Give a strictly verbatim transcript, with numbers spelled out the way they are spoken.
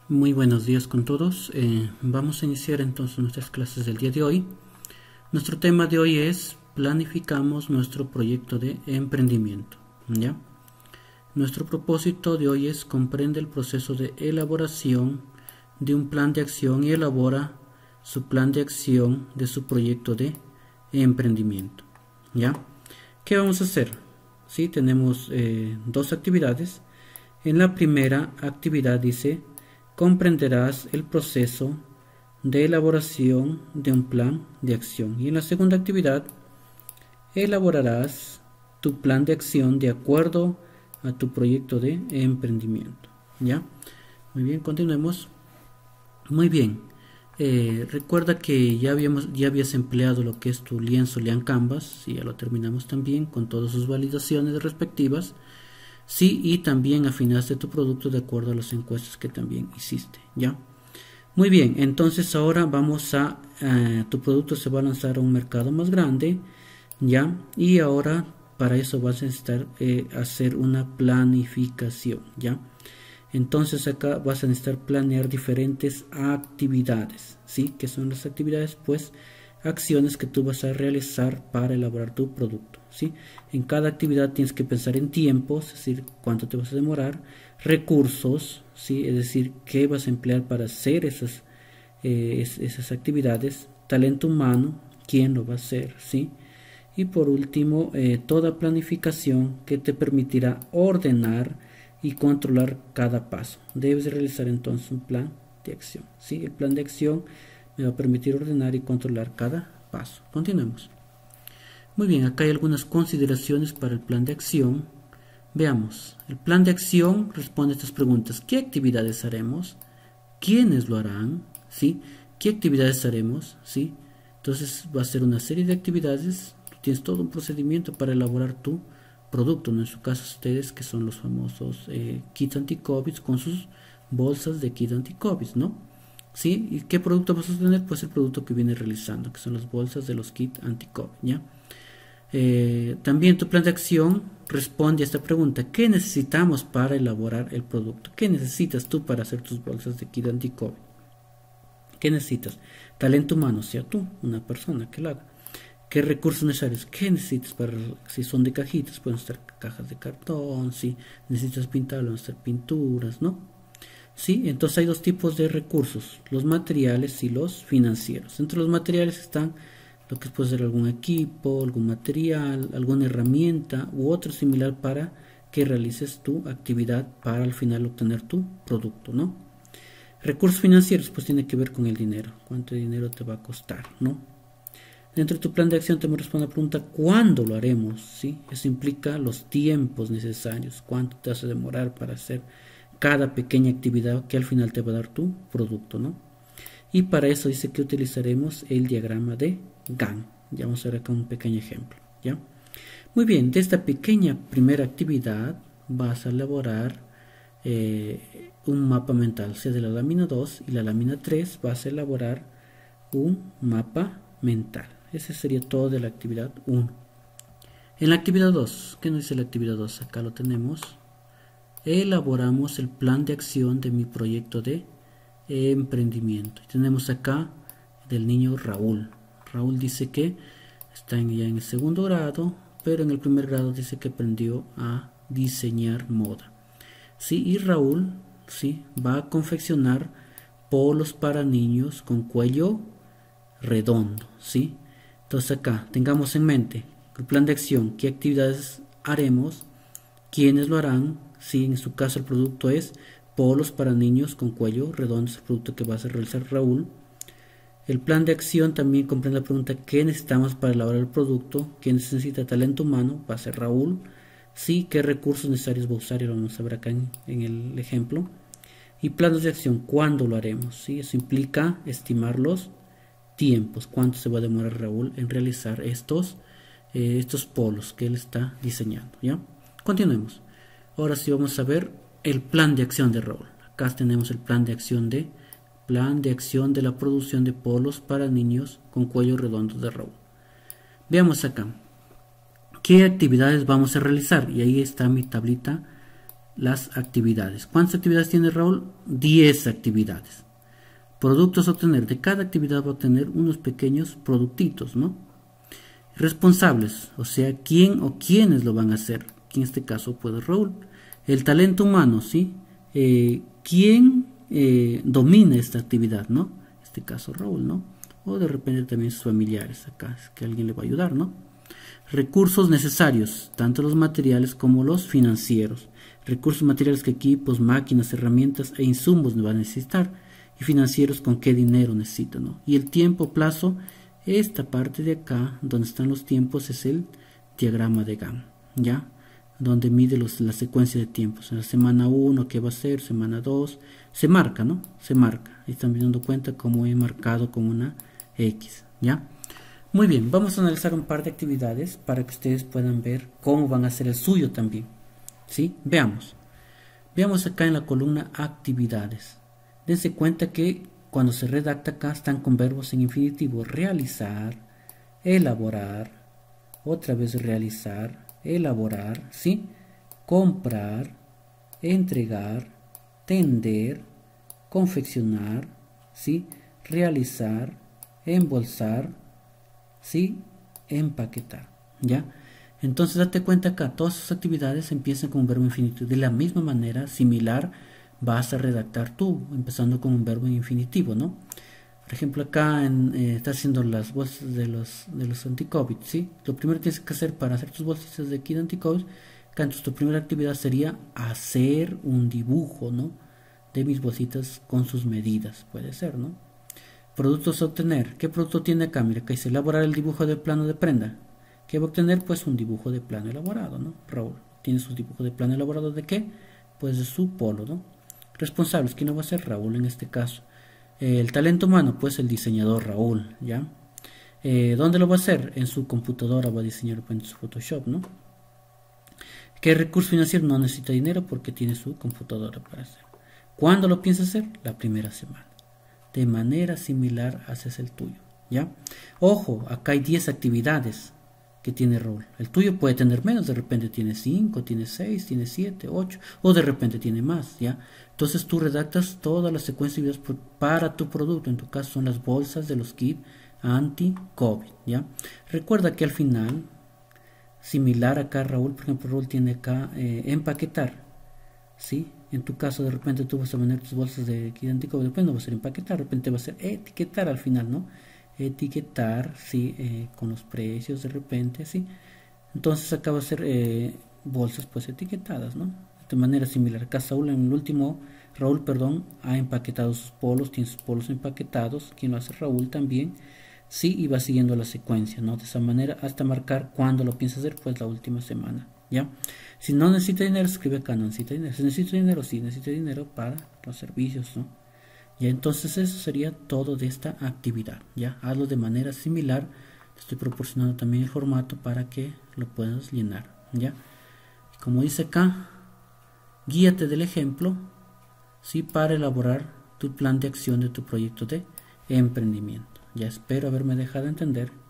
Muy buenos días con todos. Eh, vamos a iniciar entonces nuestras clases del día de hoy. Nuestro tema de hoy es planificamos nuestro proyecto de emprendimiento. ¿Ya? Nuestro propósito de hoy es comprende el proceso de elaboración de un plan de acción y elabora su plan de acción de su proyecto de emprendimiento. ¿Ya? ¿Qué vamos a hacer? Sí, tenemos eh, dos actividades. En la primera actividad dice comprenderás el proceso de elaboración de un plan de acción. Y en la segunda actividad, elaborarás tu plan de acción de acuerdo a tu proyecto de emprendimiento. ¿Ya? Muy bien, continuemos. Muy bien. Eh, recuerda que ya, habíamos, ya habías empleado lo que es tu lienzo Lean Canvas. Y ya lo terminamos también con todas sus validaciones respectivas. Sí, y también afinaste tu producto de acuerdo a las encuestas que también hiciste, ¿ya? Muy bien, entonces ahora vamos a, uh, tu producto se va a lanzar a un mercado más grande, ¿ya? Y ahora para eso vas a necesitar eh, hacer una planificación, ¿ya? Entonces acá vas a necesitar planear diferentes actividades, ¿sí? ¿Qué son las actividades? Pues acciones que tú vas a realizar para elaborar tu producto, ¿sí? En cada actividad tienes que pensar en tiempos, es decir, cuánto te vas a demorar, recursos, ¿sí? Es decir, qué vas a emplear para hacer esas, eh, esas actividades, talento humano, quién lo va a hacer, ¿sí? Y por último, eh, toda planificación que te permitirá ordenar y controlar cada paso. Debes realizar entonces un plan de acción, ¿sí? El plan de acción me va a permitir ordenar y controlar cada paso. Continuemos. Muy bien, acá hay algunas consideraciones para el plan de acción. Veamos, el plan de acción responde a estas preguntas. ¿Qué actividades haremos? ¿Quiénes lo harán? ¿Sí? ¿Qué actividades haremos? ¿Sí? Entonces va a ser una serie de actividades. Tú tienes todo un procedimiento para elaborar tu producto, ¿no? En su caso ustedes que son los famosos eh, kits anti-COVID con sus bolsas de kit anti-COVID, ¿no? ¿Sí? ¿Y qué producto vas a tener? Pues el producto que viene realizando, que son las bolsas de los kits anti-COVID, ¿ya? Eh, también tu plan de acción responde a esta pregunta: ¿qué necesitamos para elaborar el producto? ¿Qué necesitas tú para hacer tus bolsas de kit anti-COVID? ¿Qué necesitas? Talento humano, sea tú, una persona que lo haga. ¿Qué recursos necesarios? ¿Qué necesitas para, si son de cajitas, pueden estar cajas de cartón, si necesitas pintar, van a estar pinturas, ¿no? Sí, entonces hay dos tipos de recursos, los materiales y los financieros. Entre los materiales están lo que puede ser algún equipo, algún material, alguna herramienta u otro similar para que realices tu actividad para al final obtener tu producto, ¿no? Recursos financieros, pues tiene que ver con el dinero, cuánto dinero te va a costar, ¿no? Dentro de tu plan de acción te me responde la pregunta ¿cuándo lo haremos? ¿Sí? Eso implica los tiempos necesarios, cuánto te vas a demorar para hacer cada pequeña actividad que al final te va a dar tu producto, ¿no? Y para eso dice que utilizaremos el diagrama de Gantt. Ya vamos a ver acá un pequeño ejemplo, ¿ya? Muy bien, de esta pequeña primera actividad vas a elaborar eh, un mapa mental, o sea, de la lámina dos y la lámina tres vas a elaborar un mapa mental. Ese sería todo de la actividad uno. En la actividad dos, ¿qué nos dice la actividad dos? Acá lo tenemos. Elaboramos el plan de acción de mi proyecto de emprendimiento. Y tenemos acá del niño Raúl. Raúl dice que está ya en el segundo grado, pero en el primer grado dice que aprendió a diseñar moda. Sí, y Raúl, sí, va a confeccionar polos para niños con cuello redondo, ¿sí? Entonces acá tengamos en mente el plan de acción, qué actividades haremos, quiénes lo harán. Sí, en su caso el producto es polos para niños con cuello redondo, es el producto que va a realizar Raúl. El plan de acción también comprende la pregunta ¿qué necesitamos para elaborar el producto? ¿Quién necesita talento humano? Va a ser Raúl. Sí, ¿qué recursos necesarios va a usar? Y lo vamos a ver acá en, en el ejemplo. Y planos de acción, ¿cuándo lo haremos? Sí, eso implica estimar los tiempos, cuánto se va a demorar Raúl en realizar estos, eh, estos polos que él está diseñando, ¿ya? Continuemos. Ahora sí vamos a ver el plan de acción de Raúl. Acá tenemos el plan de acción de plan de acción de la producción de polos para niños con cuello redondo de Raúl. Veamos acá qué actividades vamos a realizar y ahí está mi tablita las actividades. ¿Cuántas actividades tiene Raúl? diez actividades. Productos a obtener. De cada actividad va a obtener unos pequeños productitos, ¿no? Responsables, o sea, quién o quiénes lo van a hacer. Que en este caso puede Raúl. El talento humano, ¿sí? Eh, ¿Quién eh, domina esta actividad, ¿no? En este caso Raúl, ¿no? O de repente también sus familiares, acá, es que alguien le va a ayudar, ¿no? Recursos necesarios, tanto los materiales como los financieros. Recursos materiales, que equipos, máquinas, herramientas e insumos va a necesitar. Y financieros, con qué dinero necesito, ¿no? Y el tiempo, plazo, esta parte de acá, donde están los tiempos, es el diagrama de Gantt, ¿ya? Donde mide los, la secuencia de tiempos. En la semana uno, ¿qué va a ser? Semana dos, se marca, ¿no? Se marca. Ahí están dando cuenta cómo he marcado con una X, ¿ya? Muy bien, vamos a analizar un par de actividades para que ustedes puedan ver cómo van a hacer el suyo también, ¿sí? Veamos. Veamos acá en la columna actividades. Dense cuenta que cuando se redacta acá están con verbos en infinitivo. Realizar, elaborar, otra vez realizar, elaborar, ¿sí? Comprar, entregar, tender, confeccionar, ¿sí? Realizar, embolsar, ¿sí? Empaquetar, ¿ya? Entonces date cuenta acá, todas esas actividades empiezan con un verbo infinitivo. De la misma manera, similar, vas a redactar tú, empezando con un verbo en infinitivo, ¿no? Por ejemplo, acá en, eh, está haciendo las bolsas de los, de los anti-COVID, ¿sí? Lo primero que tienes que hacer para hacer tus bolsitas de aquí de anti-COVID, entonces tu primera actividad sería hacer un dibujo, ¿no? De mis bolsitas con sus medidas, puede ser, ¿no? Productos a obtener. ¿Qué producto tiene acá? Mira, acá dice elaborar el dibujo de plano de prenda. ¿Qué va a obtener? Pues un dibujo de plano elaborado, ¿no? Raúl tiene su dibujo de plano elaborado, ¿de qué? Pues de su polo, ¿no? Responsables, ¿quién no va a ser? Raúl en este caso. Eh, el talento humano, pues el diseñador Raúl, ¿ya? Eh, ¿Dónde lo va a hacer? En su computadora va a diseñar en su Photoshop, ¿no? ¿Qué recurso financiero? No necesita dinero porque tiene su computadora para hacer. ¿Cuándo lo piensa hacer? La primera semana. De manera similar haces el tuyo, ¿ya? Ojo, acá hay diez actividades que tiene Raúl. El tuyo puede tener menos, de repente tiene cinco, tiene seis, tiene siete, ocho, o de repente tiene más, ¿ya? Entonces tú redactas toda la secuencia de videos para tu producto. En tu caso son las bolsas de los kits anti-COVID, ¿ya? Recuerda que al final, similar acá Raúl, por ejemplo, Raúl tiene acá eh, empaquetar, ¿sí? En tu caso de repente tú vas a poner tus bolsas de kit anti-COVID, después no va a ser empaquetar, de repente va a ser etiquetar al final, ¿no? Etiquetar, sí, eh, con los precios de repente, sí. Entonces acá va a ser eh, bolsas pues etiquetadas, ¿no? De manera similar. Acá Saúl en el último, Raúl, perdón, ha empaquetado sus polos, tiene sus polos empaquetados. ¿Quién lo hace? Raúl también. Sí, y va siguiendo la secuencia, ¿no? De esa manera hasta marcar cuándo lo piensa hacer, pues la última semana, ¿ya? Si no necesita dinero, escribe acá, no necesita dinero. Si necesita dinero, sí, necesita dinero para los servicios, ¿no? Y entonces eso sería todo de esta actividad, ¿ya? Hazlo de manera similar. Te estoy proporcionando también el formato para que lo puedas llenar, ¿ya? Como dice acá, guíate del ejemplo, ¿sí? Para elaborar tu plan de acción de tu proyecto de emprendimiento. Ya espero haberme dejado entender